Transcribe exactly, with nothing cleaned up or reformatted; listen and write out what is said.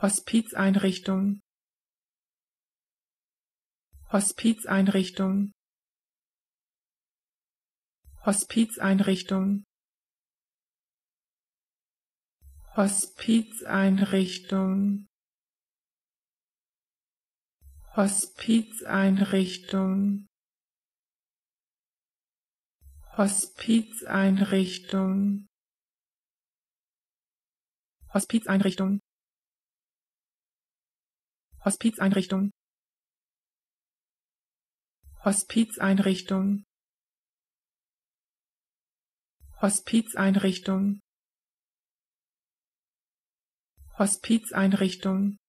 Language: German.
Hospizeinrichtung, Hospizeinrichtung, Hospizeinrichtung, Hospizeinrichtung, Hospizeinrichtung, Hospizeinrichtung, Hospizeinrichtung, Hospizeinrichtung, Hospizeinrichtung, Hospizeinrichtung, Hospizeinrichtung,